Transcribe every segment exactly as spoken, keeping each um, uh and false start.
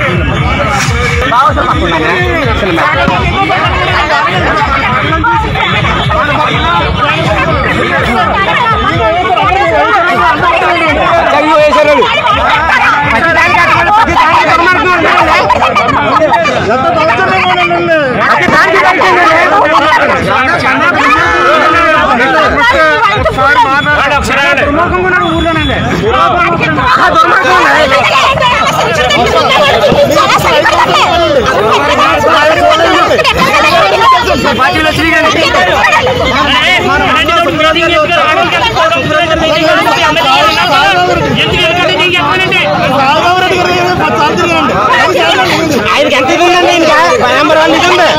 ఆయనకి ఎంత ఇది ఉందండి ఇంకా నెంబర్ వన్ ఇది ఉంది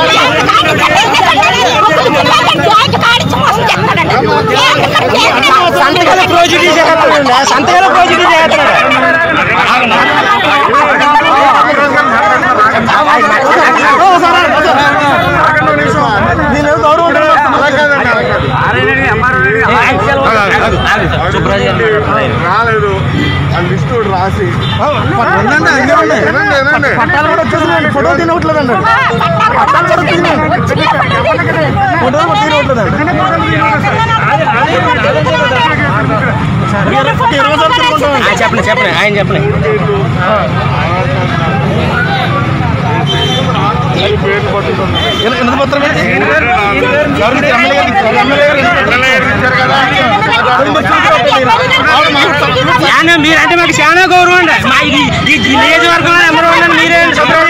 సంతకాల ప్రాజెక్ట్ చేస్తున్నాడు సంతకాల ప్రాజెక్ట్ చేస్తున్నాడు రాలేదు ఆ లిస్ట్ రాసి పట్టాలు కూడా వచ్చేసి ఫోటో తినవట్లేదండి పట్టాలు కూడా ఫోటో తినవట్లేదండి చెప్పండి చెప్పండి ఆయన చెప్పండి మీరంటే మాకు చాలా గౌరవం అండి మా ఈ నియోజకవర్గంలో నెంబర్ వన్ అండి మీరే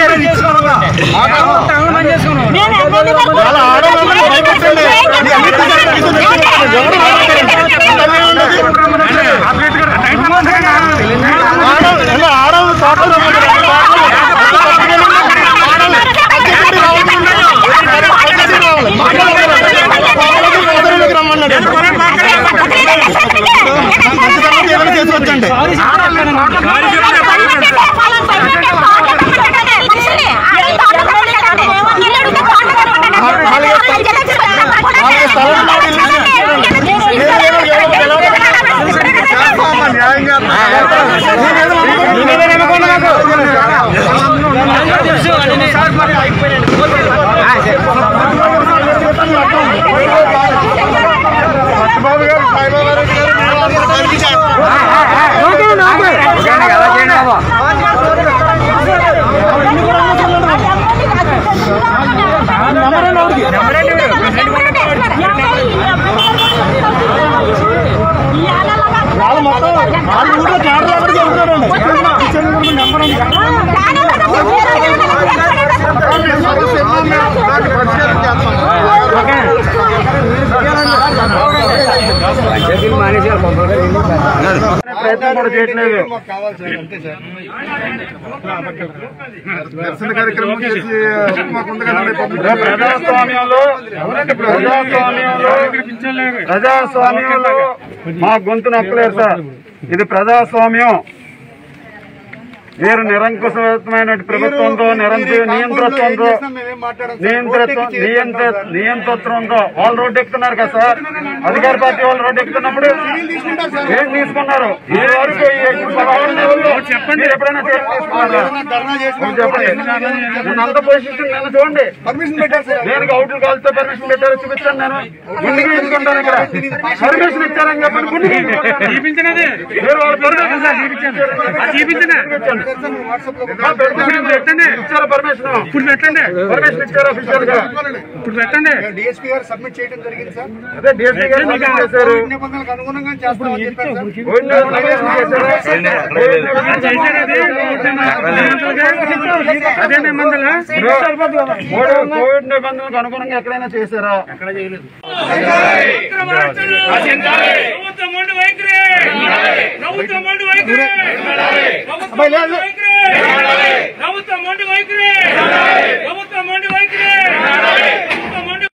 దర్శన కార్యక్రమం చేసి ప్రజాస్వామ్యంలో ప్రజాస్వామ్యంలో ప్రజాస్వామ్యంలో మా గొంతు నొక్కలేరు సార్. ఇది ప్రజాస్వామ్యం. మీరు నిరంకుశమైన ప్రభుత్వంతో నిరంతర నియంత్రణతో నియంత్రత్వం నియంత్రణతో వాళ్ళు రోడ్డు ఎక్కుతున్నారు కదా సార్. అధికార పార్టీ వాళ్ళు రోడ్డు ఎక్కుతున్నప్పుడు ఏం తీసుకున్నారు? ఈ వరకు చెప్పండి, ఎప్పుడైనా తీసుకున్నారా? చెప్పండి. నేను అంత పొజిషన్ నేను చూడండి. నేను అవుట్లు కాల్తో పర్మిషన్ పెట్టారో చూపించాను. నేను గుండెకి తీసుకుంటాను. ఇక్కడ పర్మిషన్ ఇచ్చారని చెప్పండి. గుండెకి చూపించినది మీరు వాళ్ళు చూపించండి. పెట్టండి. ఇచ్చారా పర్మిషన్? ఇప్పుడు పెట్టండి. పర్మిషన్ ఇచ్చారా అఫీషియల్ గా? ఇప్పుడు పెట్టండి. డిఎస్పీ గారు సబ్మిట్ చేయడం జరిగింది సార్. అదే డిఎస్పీ గారు సబ్మిట్ చేశారు. నిబంధనలకు అనుగుణంగా చేస్తామని చెప్పారు సార్. అదే నిబంధనలు కోవిడ్ నిబంధనలకు అనుగుణంగా ఎక్కడైనా చేశారా? ఎక్కడ చేయలేదు. ప్రభుత్వం